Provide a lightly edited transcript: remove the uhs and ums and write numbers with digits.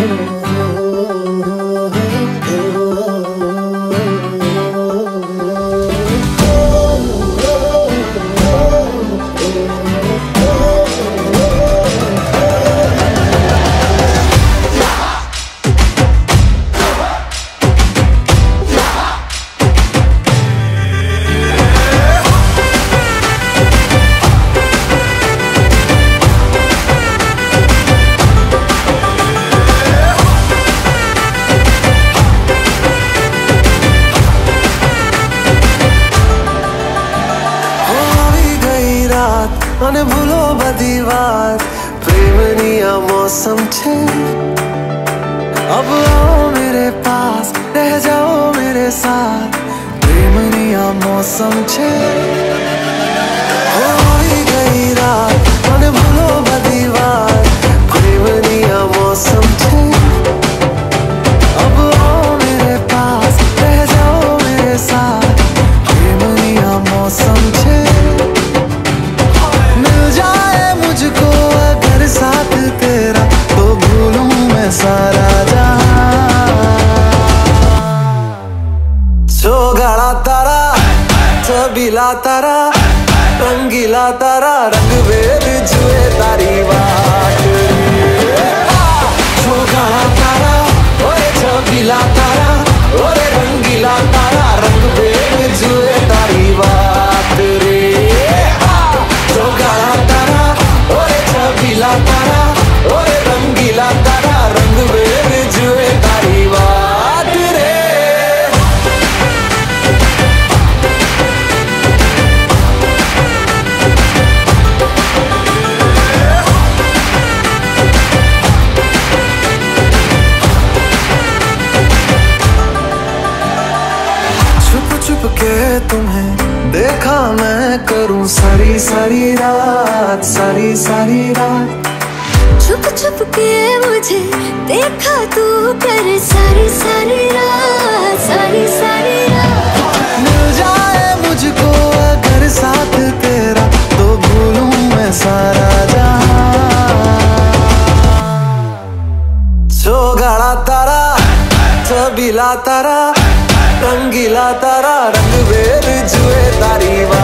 મને ભૂલો બધી વાત પ્રેમની આ मौसम છે अब आओ मेरे पास रह जाओ मेरे साथ प्रेमनी आ मौसम છે होई गई रात મને ભૂલો બધી વાત प्रेमनी आ मौसम છે अब आओ मेरे पास रह जाओ मेरे साथ प्रेमनी आ मौसम છે मुझको अगर साथ तेरा तो भूलूं मैं सारा जहां चौगाड़ा तारा छबीला तारा रंगीला तारा रंग वेद जुए तारी बात चौगाड़ा तारा ओए छबीला तारा ओरे रंगीला तारा रंग वेद जुए तारी बात रे चौगाड़ा तारा छबीला तारा ओरे रंगीला तारा रंग वेद जुए तारी बात रे छुप छुप के तुम्हें देखा मैं करूं सारी सारी रात सारी सारी रात छुप छुप के मुझे देखा तू कर सारी सारी रात सारी सारी रात मिल जाए मुझको अगर साथ तेरा तो भूलूं मैं सारा जहां चौगाड़ा तारा छबीला तारा रंगीला तारा रंग वेद जुए तारी